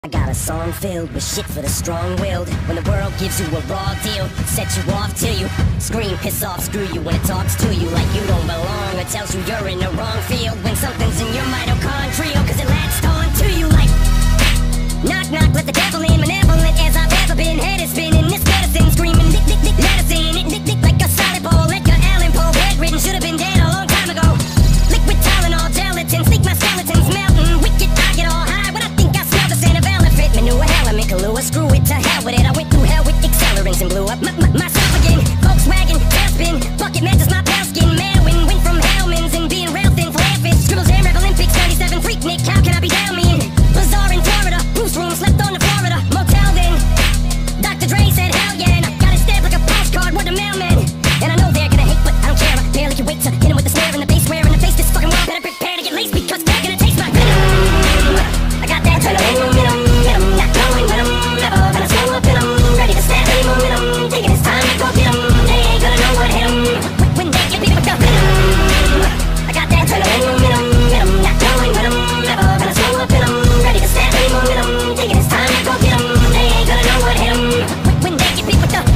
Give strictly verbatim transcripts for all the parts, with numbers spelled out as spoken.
I got a song filled with shit for the strong-willed. When the world gives you a raw deal, sets you off till you scream, piss off, screw you when it talks to you like you don't belong, or tells you you're in the wrong field when something's in your mitochondrial, cause it latched on to you like knock knock, let the devil in, malevolent as I've ever been, head is spinning, this medicine screaming, dick dick dick medicine, it dick dick like a solid bowl, Edgar Allan Poe, bedridden, should've been dead a long time ago, liquid Tylenol, gelatin, sneak my skeletons melting, wicked, I get all high when I think I smell the scent of elephant manure, element, Kahlua, screw it, to hell with it, I went through hell with accelerants and blew up my, my, myself again, Volkswagen, tailspin, bucket matches my pale skin, Maryland, went from Hellman's and being rail thin, flare fish, scribbles, air, Rev Olympics, ninety-seven, freak Nick, how can I be down me in, bazaar in Florida, Bruce room, slept on the Florida motel then, Doctor Dre said hell yeah, and I got it stamped like a postcard, word to mailman, and I know they're gonna hate, but I don't care, I barely can wait to hit him with the snare and the bass, swear in the face, this fucking world better prepare to get laced, because they're gonna taste my venom, I got that adrenaline in 'em, in 'em, not going with 'em, never gonna slow up in 'em, ready to snap any momentum, thinking it's time to go get 'em, they ain't gonna know what hit 'em, when they get beat with the venom, I got that adrenaline in 'em, in 'em, not going with 'em, never gonna slow up in 'em, ready to snap any momentum, thinking it's time to go get 'em, they ain't gonna know what hit 'em, when they get beat with the,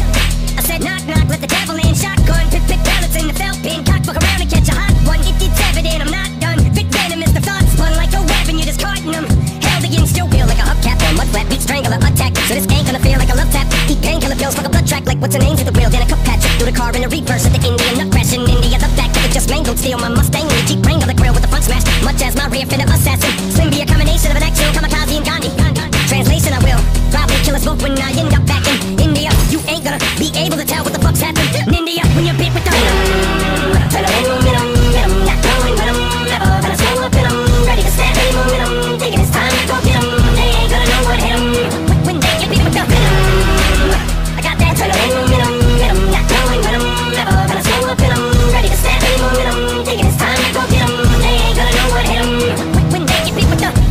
I said knock knock, let the devil in, shotgun, pick pick pellets in the felt pin, cock fuck around and catch a hot one, if it's evident I'm not done, Vic venomous, the thoughts spun like a web and you're just carting them, held against still feel like a hubcap, or mud flat, beat strangler, attack, so this ain't gonna feel like a love tap, eat painkiller pills, fuck a blood track, like what's her name to the wheel, then a cup patch, through the car in a reverse at the Indian nut crash in India, the fact that it just mangled, steal my Mustang in the Jeep Wrangler, the grill with the front smashed, much as my rear fit of assassin, Slim be a combination of an action, kamikaze and Gandhi, translation I will, probably kill us both when I end up back in India, you ain't gonna be able to tell what the fuck's happened in India, when you're bit with the venom, venom, venom, venom, not going with 'em, never gonna slow up in 'em, ready to snap any momentum, thinking it's time to go get 'em, they ain't gonna know what hit 'em, when they get beat with the venom, I got that adrenaline in 'em, in 'em, not going with 'em, never gonna slow up in 'em, ready to snap any momentum, thinking it's time to go get 'em, they ain't gonna know what hit 'em, when they get beat with the,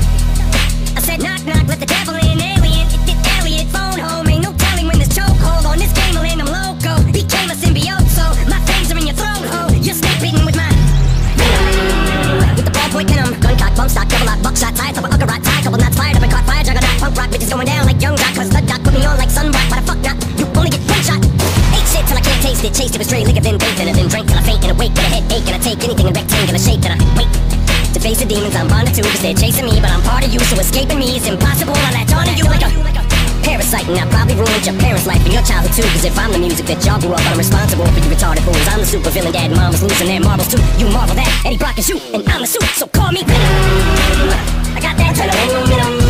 I said knock knock, let the devil in, alien, it did Elliot, phone home, ain't no telling when this chokehold on this game will end, I'm loco, became a symbiote, so my fangs are in your throat, ho, you're snake beating with my venom, with the ballpoint in 'em, gun cock, bump stock, double lock, buckshot, tie, top of ugger rot, tie, couple knots fired up and caught fire, juggernaut, punk rock, bitches going down like young Doc, cause the doc put me on like sun rock, why the fuck not, you only get one shot, ate shit till I can't taste it, chased it with straight liquor, then baked it, then drank till I faint in a wake with a headache, and I take anything in rectangular shape that I wait to face the demons I'm bonded to, cause they're chasing me, but I'm part of you, so escaping me is impossible, I latch on to you like a parasite, and I probably ruined your parents' life and your childhood too, cause if I'm the music that y'all grew up on, I'm responsible for you retarded fools, I'm the super villain, dad and mom was losing their marbles too, you marvel that, Eddie Brock is you, and I'm the suit, so call me Venom, I got that adrenaline in 'em,